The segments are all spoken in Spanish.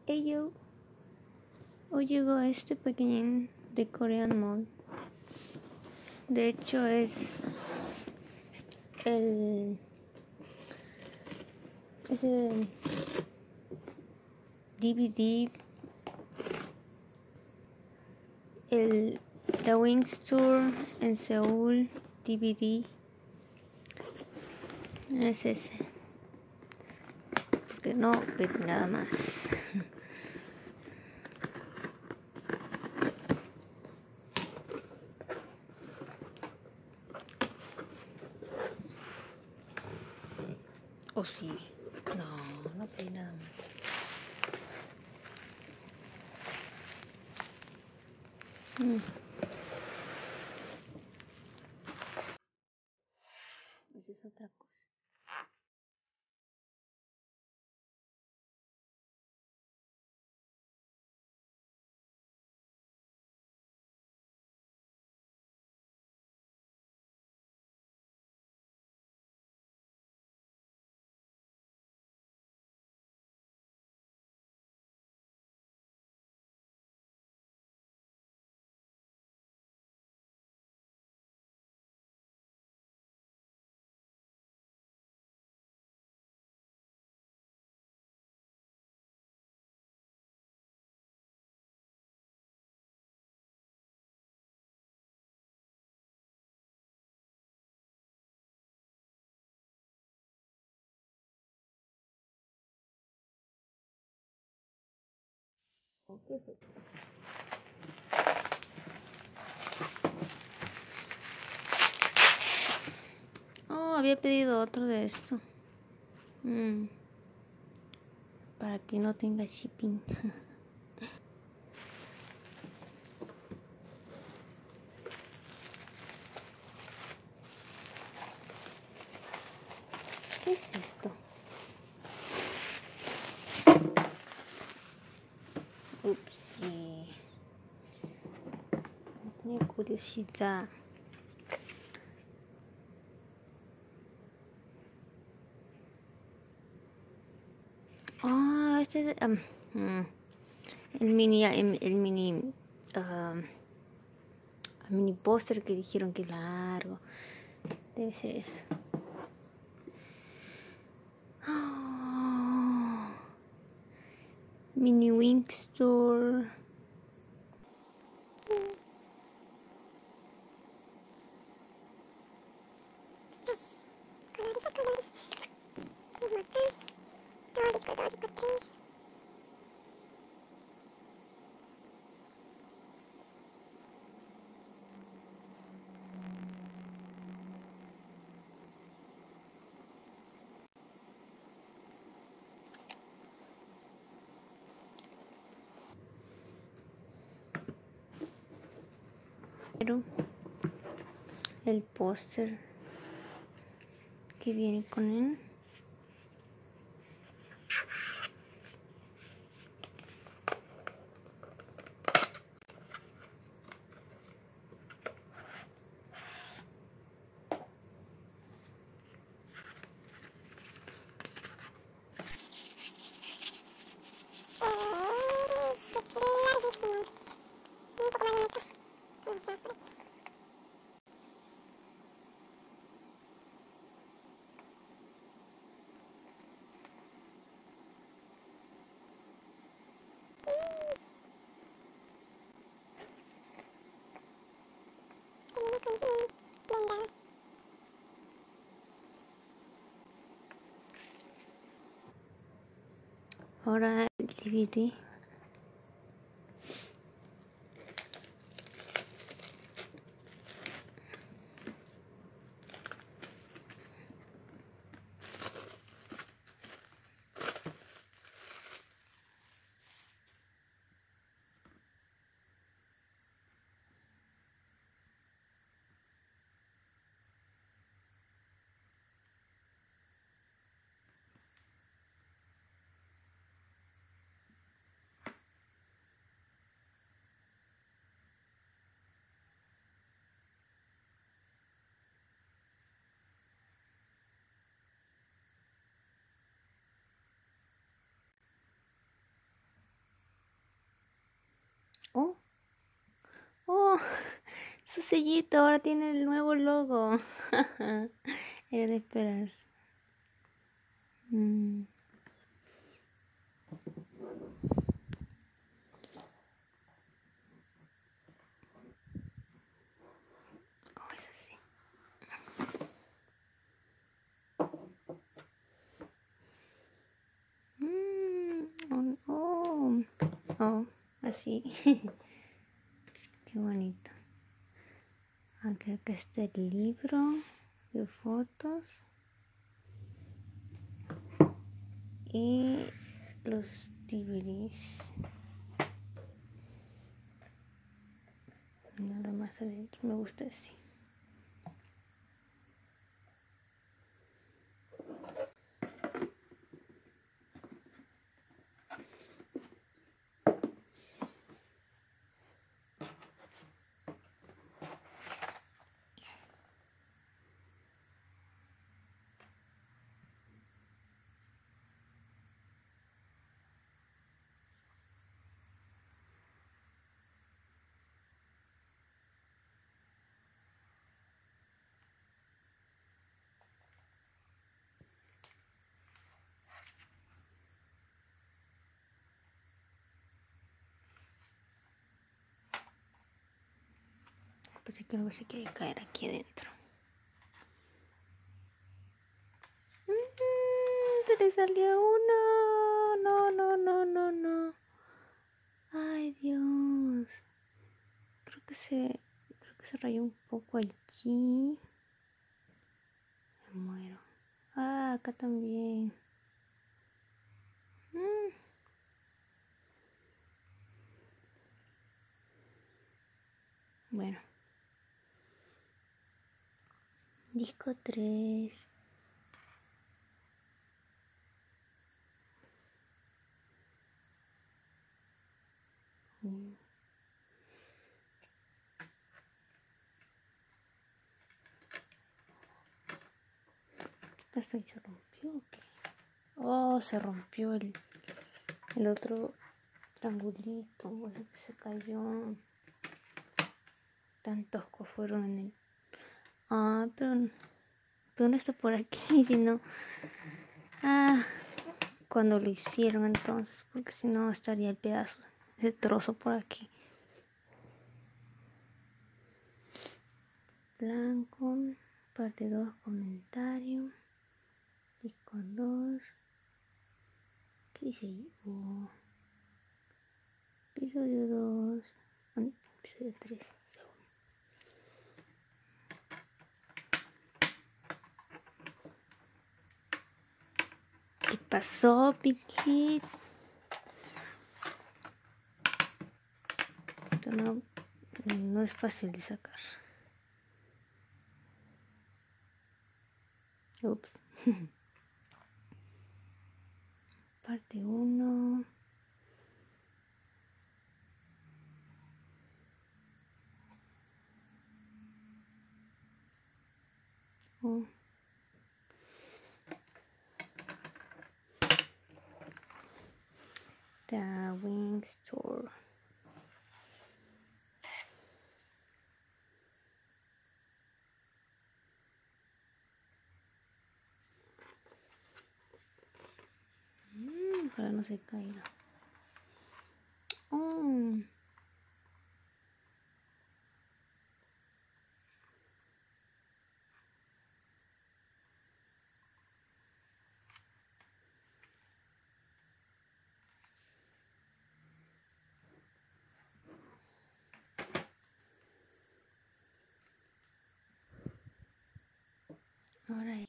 Yo hoy llegó este pequeñín de Korean Mall. De hecho es el DVD, el The Wings Tour en Seúl DVD. Es ese, porque no pedí nada más. ¿O sí? No pedí nada más. Esa es otra cosa. ¿Qué es esto? Oh, había pedido otro de esto. Para que no tenga shipping. ¿Qué es esto? Ups. Tenía curiosidad. Ah, este es el mini póster que dijeron que es largo. Debe ser eso. Oh, mini Wing Store. Pero el póster que viene con él. Ahora el DVD. Su sellito ahora tiene el nuevo logo. Era de esperarse. Oh, es así. Oh, así. Qué bonito. Acá está el libro de fotos. Y los DVDs. Nada más adentro, me gusta así. Pues que algo se quiere caer aquí adentro. Se le salió uno. No. Ay, Dios. Creo que se rayó un poco aquí. Me muero. Ah, acá también. Bueno. Disco 3. ¿Qué pasó? ¿Y se rompió o qué? Oh, se rompió el otro triangulito. O sea, que se cayó. Tantos que fueron en el... Ah, pero no está por aquí, sino... Ah, cuando lo hicieron entonces, porque si no estaría el pedazo, ese trozo por aquí. Blanco, parte 2, comentario. Disco 2. ¿Qué dice ahí? Oh. Episodio 2. Episodio 3. ¿Qué pasó, Piquet? Esto no es fácil de sacar. Ups. Parte 1. Oh. The Wing Store. Ojalá no se caiga. Oh. Ahora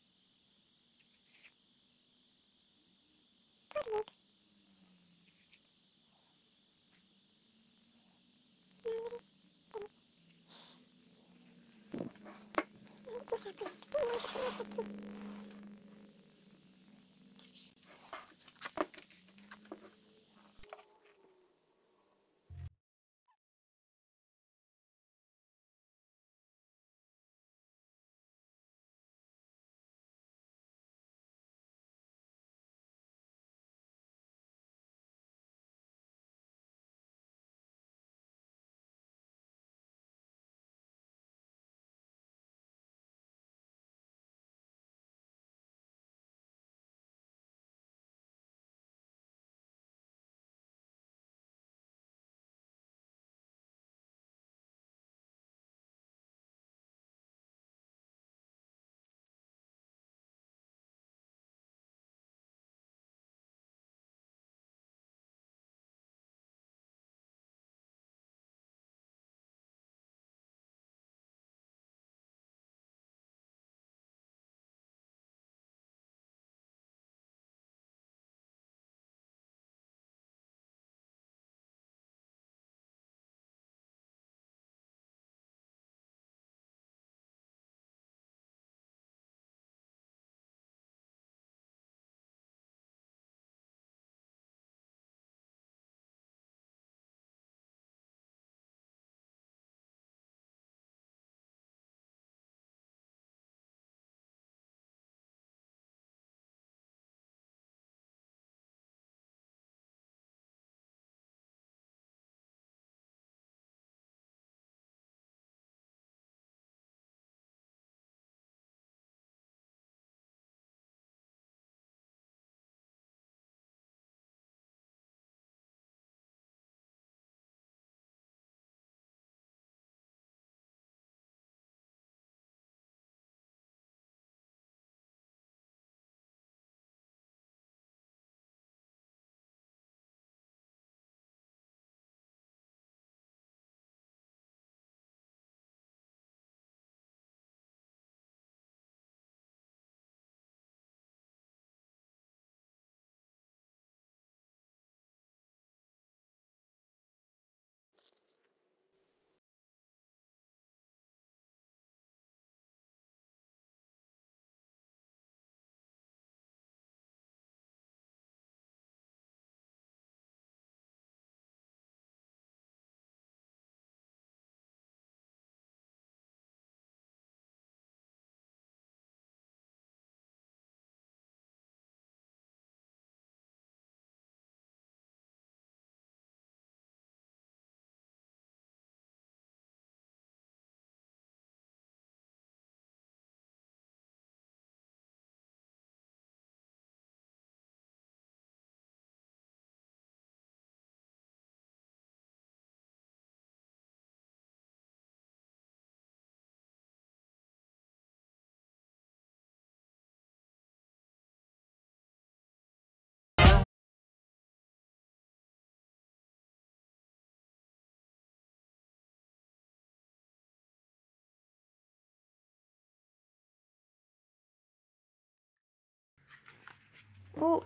Oh,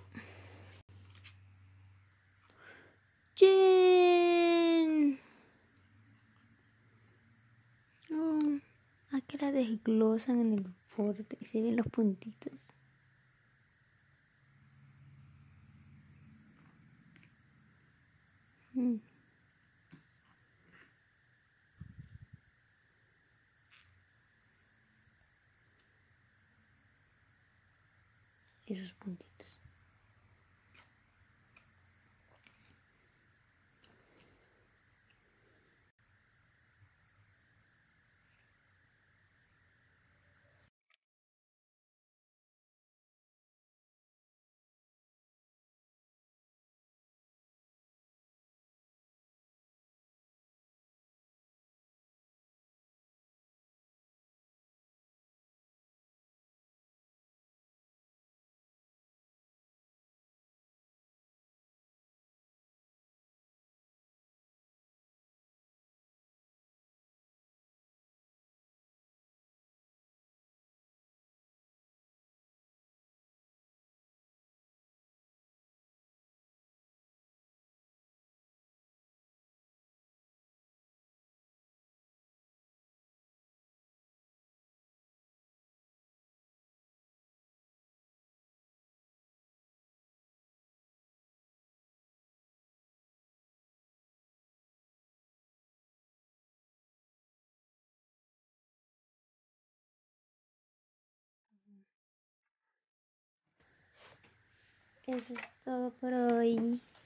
Jen. Oh, aquí la desglosan en el borde y se ven los puntitos. Mm, esos puntitos. Eso es todo por hoy.